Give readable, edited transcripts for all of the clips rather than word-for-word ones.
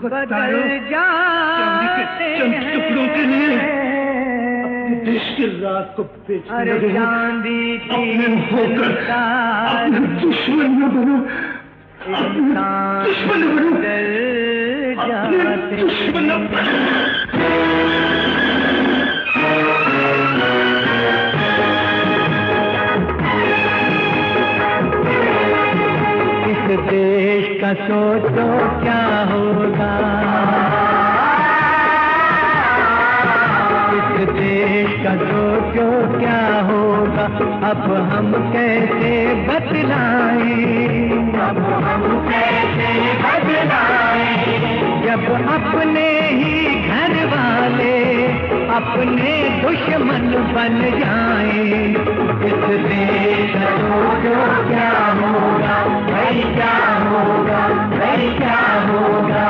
बदल जाते चंद टुकड़ों के लिए अपने देश की रात को बेचने लगे हो। अपने होकर अपने दुश्मन न बनो, दुश्मन न बनो, अपने दुश्मन न बनो। देश का सोचो क्या होगा, इस देश का सोचो क्या होगा, अब हम कैसे बदलाएं, अब हम कैसे बदलाएं, जब अपने ही घर वाले अपने दुश्मन बन जाएं। इस देश का सोचो क्या होगा, भाई क्या होगा, भाई क्या होगा।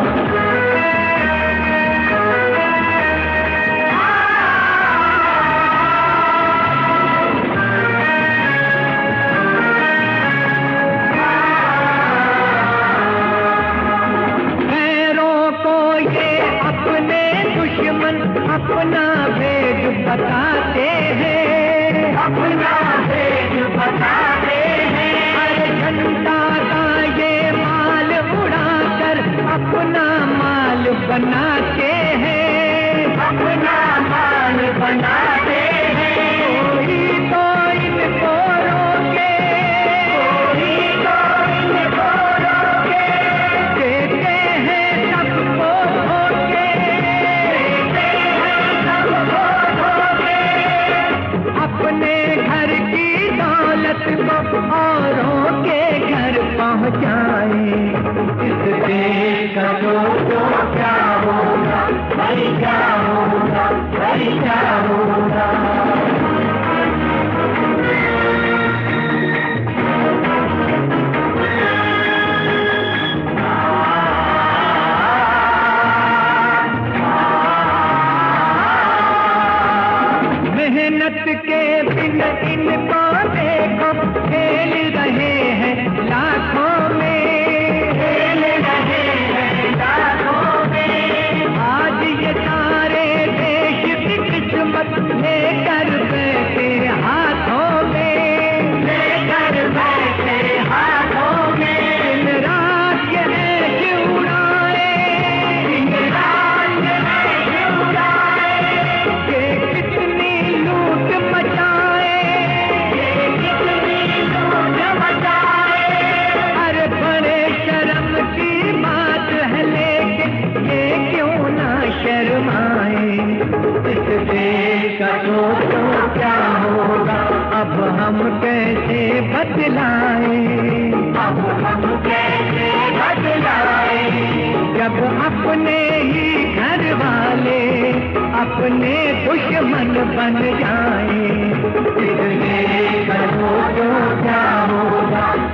अपना भेद बताते हैं, अपना भेद बताते हैं, हर जनता का ये माल उड़ाकर अपना माल बनाते हैं, अपना माल बनाते हैं। कोई तो इनको रोके, कोई तो इनको रोके, देते हैं सबको धोखे, अपने घर की दौलत को औरों के घर पहुंचाए। इस देश का सोचो क्या होगा, भाई क्या होगा, भाई क्या होगा। मेहनत के बिन इनको देखो खेल रहे हैं लाखों में, खेल रहे हैं लाखों में। आज ये सारे देश की किस्मत लेकर बैठे हाथों में, लेकर बैठे हाथों में। दिन रात ये ऐश उड़ाए, दिन रात ये ऐश उड़ाए, ये कितनी लूट मचाए, ये कितनी लूट मचाए। अरे बड़े शर्म की बात है लेकिन ये क्यों ना शर्माए। इस देश का सोचो क्या होगा, अब हम कैसे बदलाए, अब हम कैसे बदलाए, जब अपने ही घर वाले अपने दुश्मन बन जाएं। इस देश का सोचो क्या होगा,